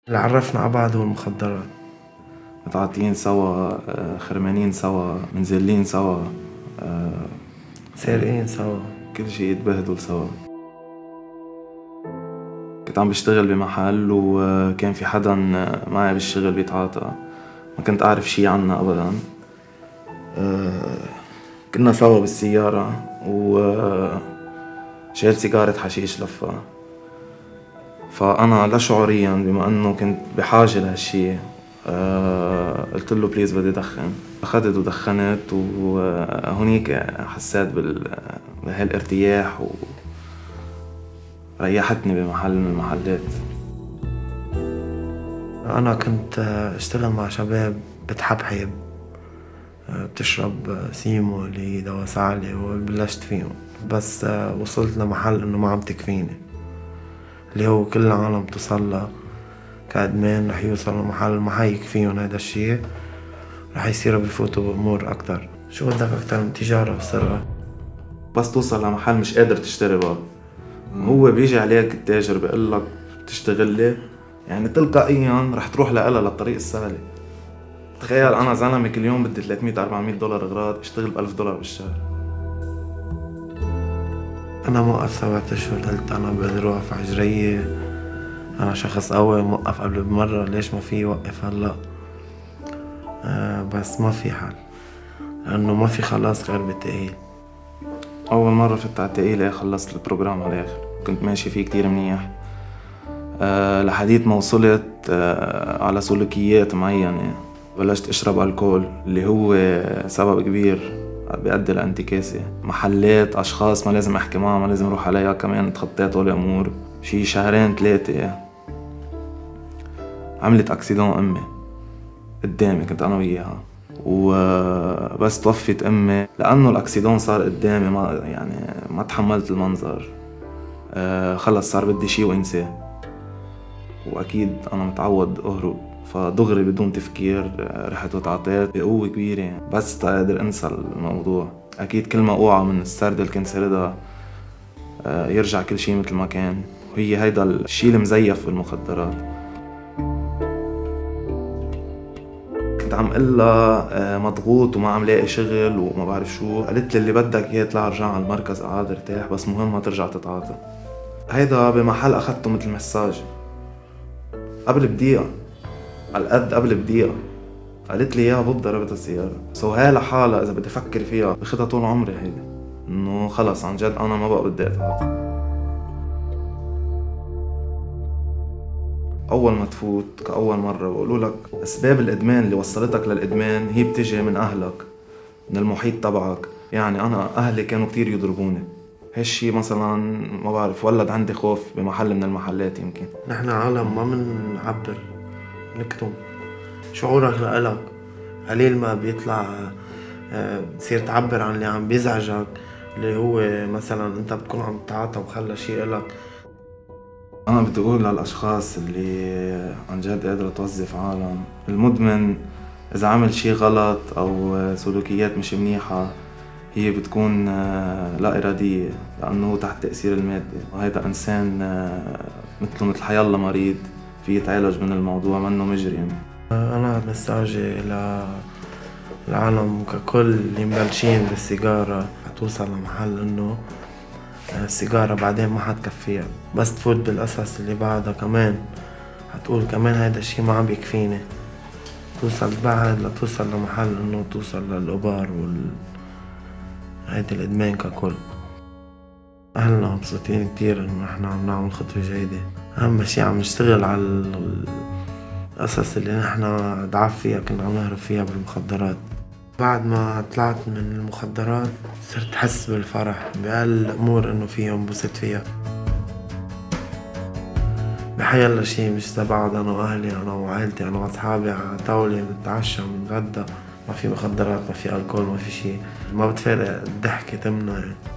اللي عرفنا على بعض هو المخدرات. متعاطيين سوا، خرمانين سوا، منزلين سوا، سارقين سوا، كل شي يتبهدل سوا. كنت عم بشتغل بمحل وكان في حدا معي بالشغل بيتعاطى، ما كنت أعرف شي عنه أبدا. كنا سوا بالسيارة وشايل سيجارة حشيش لفة، فأنا لا شعوريا بما أنه كنت بحاجة لهالشي قلت له بليز بدي دخن. أخذت ودخنت وهونيك حسيت بهالارتياح وريحتني بمحل من المحلات. أنا كنت أشتغل مع شباب بتحبحب بتشرب سيمو اللي دواء سعلي وبلشت فيهم، بس وصلت لمحل إنه ما عم تكفيني، اللي هو كل العالم توصلها كأدمان رح يوصلوا لمحل ما حيكفيهم هيدا الشي، رح يصيروا بفوتوا بأمور أكتر. شو بدك أكتر من تجارة وسرقة؟ بس توصل لمحل مش قادر تشتري بقى، هو بيجي عليك التاجر بيقلك بتشتغل لي، يعني تلقائيا رح تروح لها للطريق السهل. تخيل أنا زلمة كل يوم بدي 300-400 دولار أغراض، اشتغل ب$1000 بالشهر. أنا موقف 7 أشهر، قلت أنا بدي أروح على عجرية، أنا شخص قوي موقف قبل بمرة، ليش ما في وقف هلا؟ بس ما في حل، لأنه ما في خلاص غير بالتأهيل. أول مرة فت على التأهيل خلصت البروجرام على الآخر، كنت ماشي فيه كتير منيح لحديت ما وصلت على سلوكيات معينة. بلشت أشرب ألكول اللي هو سبب كبير بيؤدي لانتكاسة. محلات، أشخاص ما لازم أحكي معها، ما لازم أروح عليها، كمان تخطيت هول الأمور. شي 2-3 عملت أكسيدون أمي قدامي، كنت أنا وياها، وبس توفت أمي لأنه الأكسيدون صار قدامي، ما تحملت المنظر. خلص صار بدي شي وانساه، وأكيد أنا متعود أهرب، فدغري بدون تفكير رحت وتعاطيت بقوة كبيرة بس تقدر أنسى الموضوع. أكيد كل ما أوعى من السردة اللي كنت سردها يرجع كل شي مثل ما كان، وهي هيدا الشي المزيف بالمخدرات. كنت عم قلها مضغوط وما عم لاقي شغل وما بعرف شو، قالت لي اللي بدك اياه اطلع ارجع على المركز اقعد ارتاح، بس مهم ما ترجع تتعاطى. هيدا بمحل اخذته مثل مساج قبل بدقيقة، على القد قبل بدقيقة قالت لي اياها بوب ضربت السيارة. هاي لحالها اذا بدي افكر فيها باخدها طول عمري هيدي، انه خلص عن جد انا ما بقى بدي اتعاطى. أول ما تفوت كأول مرة بقولوا لك أسباب الإدمان اللي وصلتك للإدمان هي بتجي من أهلك، من المحيط تبعك. يعني أنا أهلي كانوا كتير يضربوني، هالشي مثلا ما بعرف ولد عندي خوف بمحل من المحلات. يمكن نحن عالم ما منعبر، نكتم شعورك لإلك، قليل ما بيطلع بتصير تعبر عن اللي عم بيزعجك، اللي هو مثلا انت بتكون عم تتعاطى وخلى شي إلك. أنا بدي أقول للأشخاص اللي عن جد قادرة توظف عالم، المدمن إذا عمل شي غلط أو سلوكيات مش منيحة هي بتكون لا إرادية، لأنه تحت تأثير المادة، وهيدا إنسان مثله مثل حيالله مريض في يتعالج من الموضوع، منه مجرم. أنا مساجي للعالم ككل اللي مبلشين بالسيجارة، حتوصل لمحل إنه السيجارة بعدين ما حتكفيها، بس تفوت بالقصص اللي بعدها كمان حتقول كمان هيدا الشي ما عم بيكفيني، توصل بعد لتوصل لمحل إنه توصل للإبار هيدا الإدمان ككل. أهلنا مبسوطين كتير إنه إحنا عم نعمل خطوة جيدة، أهم شي عم نشتغل على القصص اللي نحنا ضعاف فيها، كنا عم نهرب فيها بالمخدرات. بعد ما طلعت من المخدرات صرت أحس بالفرح بأقل أمور إنه فيها انبسط فيها، بحيلا شي مش تبعض، أنا وأهلي، أنا وعائلتي، أنا وأصحابي على طاولة بنتعشى بنتغدى، ما في مخدرات، ما في ألكول، ما في شي، ما بتفارق الضحكة تمنا يعني.